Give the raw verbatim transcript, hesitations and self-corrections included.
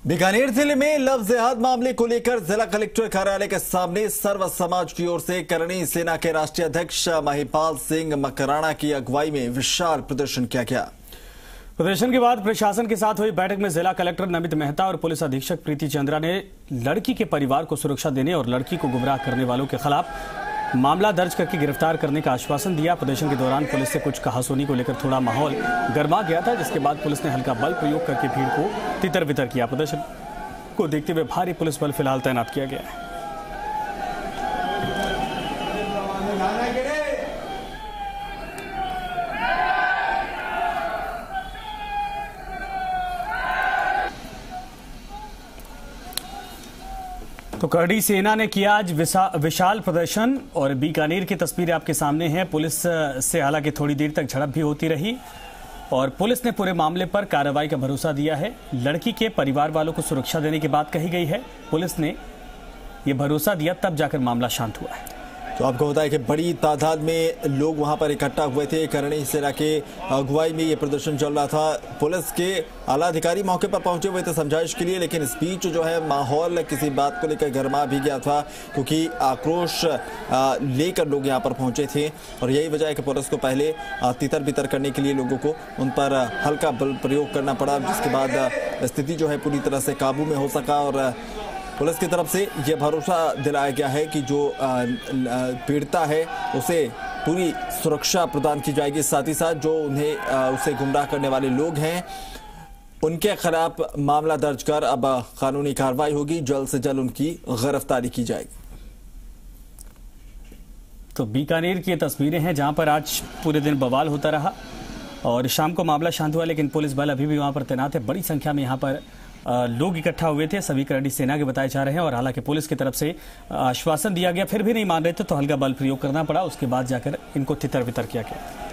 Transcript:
बीकानेर जिले में लव जिहाद मामले को लेकर जिला कलेक्टर कार्यालय के सामने सर्व समाज की ओर से करणी सेना के राष्ट्रीय अध्यक्ष महिपाल सिंह मकराना की अगुवाई में विशाल प्रदर्शन किया गया। प्रदर्शन के बाद प्रशासन के साथ हुई बैठक में जिला कलेक्टर नमित मेहता और पुलिस अधीक्षक प्रीति चंद्रा ने लड़की के परिवार को सुरक्षा देने और लड़की को गुमराह करने वालों के खिलाफ मामला दर्ज करके गिरफ्तार करने का आश्वासन दिया। प्रदर्शन के दौरान पुलिस से कुछ कहासुनी को लेकर थोड़ा माहौल गर्मा गया था, जिसके बाद पुलिस ने हल्का बल प्रयोग करके भीड़ को तितर बितर किया। प्रदर्शन को देखते हुए भारी पुलिस बल फिलहाल तैनात किया गया है। तो करणी सेना ने किया आज विशाल प्रदर्शन और बीकानेर की तस्वीरें आपके सामने हैं। पुलिस से हालांकि थोड़ी देर तक झड़प भी होती रही और पुलिस ने पूरे मामले पर कार्रवाई का भरोसा दिया है। लड़की के परिवार वालों को सुरक्षा देने की बात कही गई है। पुलिस ने यह भरोसा दिया, तब जाकर मामला शांत हुआ है। तो आपको बताया कि बड़ी तादाद में लोग वहां पर इकट्ठा हुए थे। करणी सेना के अगुवाई में ये प्रदर्शन चल रहा था। पुलिस के आला अधिकारी मौके पर पहुंचे हुए थे समझाइश के लिए, लेकिन इस बीच जो है माहौल किसी बात को लेकर गर्मा भी गया था, क्योंकि आक्रोश लेकर लोग यहां पर पहुंचे थे और यही वजह है कि पुलिस को पहले तितर बितर करने के लिए लोगों को उन पर हल्का बल प्रयोग करना पड़ा, जिसके बाद स्थिति जो है पूरी तरह से काबू में हो सका और पुलिस की तरफ से यह भरोसा दिलाया गया है कि जो पीड़िता है उसे पूरी सुरक्षा प्रदान की जाएगी। साथ ही साथ जो उन्हें उसे गुमराह करने वाले लोग हैं उनके खिलाफ मामला दर्ज कर अब कानूनी कार्रवाई होगी। जल्द से जल्द उनकी गिरफ्तारी की जाएगी। तो बीकानेर की ये तस्वीरें हैं जहां पर आज पूरे दिन बवाल होता रहा और शाम को मामला शांत हुआ, लेकिन पुलिस बल अभी भी वहां पर तैनात है। बड़ी संख्या में यहां पर लोग इकट्ठा हुए थे, सभी करणी सेना के बताए जा रहे हैं और हालांकि पुलिस की तरफ से आश्वासन दिया गया, फिर भी नहीं मान रहे थे तो हल्का बल प्रयोग करना पड़ा। उसके बाद जाकर इनको तितर बितर किया गया।